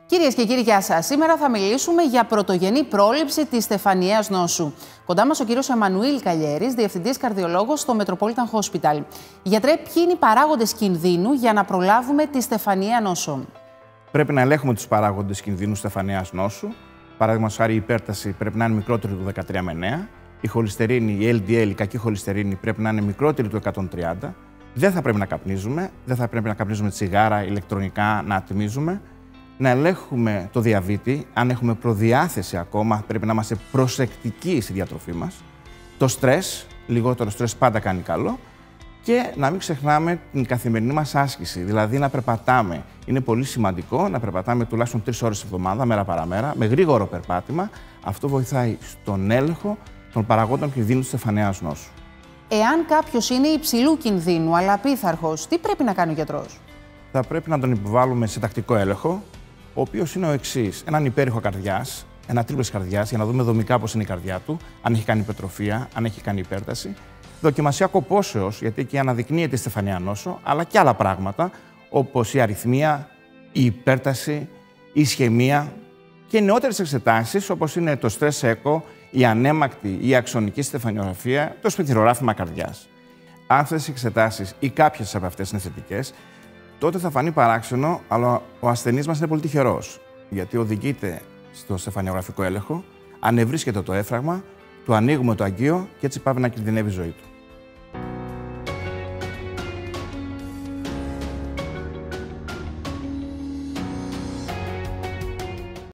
Κυρίες και κύριοι, γεια σας. Σήμερα θα μιλήσουμε για πρωτογενή πρόληψη της στεφανιαίας νόσου. Κοντά μας ο κύριος Εμμανουήλ Καλλιέρης, διευθυντής καρδιολόγος στο Metropolitan Hospital. Γιατρέ, ποιοι είναι οι παράγοντες κινδύνου για να προλάβουμε τη στεφανιαία νόσο? Πρέπει να ελέγχουμε τους παράγοντες κινδύνου στεφανιαίας νόσου. Παραδείγματος χάρη, η υπέρταση πρέπει να είναι μικρότερη του 13 με 9. Η χολυστερίνη, η LDL, η κακή χολυστερίνη, πρέπει να είναι μικρότερη του 130. Δεν θα πρέπει να καπνίζουμε, δεν θα πρέπει να καπνίζουμε τσιγάρα, ηλεκτρονικά, να ατμίζουμε. Να ελέγχουμε το διαβήτη, αν έχουμε προδιάθεση ακόμα, πρέπει να είμαστε προσεκτικοί στη διατροφή μας. Το στρες, λιγότερο στρες πάντα κάνει καλό. Και να μην ξεχνάμε την καθημερινή μας άσκηση, δηλαδή να περπατάμε. Είναι πολύ σημαντικό να περπατάμε τουλάχιστον 3 ώρες τη εβδομάδα, μέρα παραμέρα, με γρήγορο περπάτημα. Αυτό βοηθάει στον έλεγχο των παραγόντων κινδύνου της στεφανιαίας νόσου. Εάν κάποιος είναι υψηλού κινδύνου, αλλά απίθαρχος, τι πρέπει να κάνει ο γιατρός? Θα πρέπει να τον υποβάλουμε σε τακτικό έλεγχο, ο οποίος είναι ο εξής: έναν υπέρηχο καρδιάς, ένα τρίπλες καρδιάς, για να δούμε δομικά πώς είναι η καρδιά του, αν έχει κάνει υπερτροφία, αν έχει κάνει υπέρταση. Δοκιμασία κοπόσεως, γιατί εκεί αναδεικνύεται η στεφανιαία νόσο, αλλά και άλλα πράγματα, όπως η αρρυθμία, η υπέρταση, η ισχαιμία και νεότερες εξετάσεις, όπως είναι το stress echo, η ανέμακτη ή αξονική στεφανιογραφία, το σπιθυρογράφημα καρδιάς. Αν αυτές οι εξετάσεις ή κάποιες από αυτές είναι θετικές, τότε θα φανεί παράξενο, αλλά ο ασθενής μας είναι πολύ τυχερός, γιατί οδηγείται στο στεφανιογραφικό έλεγχο, ανεβρίσκεται το έφραγμα, του ανοίγουμε το αγκείο και έτσι πάει να κινδυνεύει η ζωή του.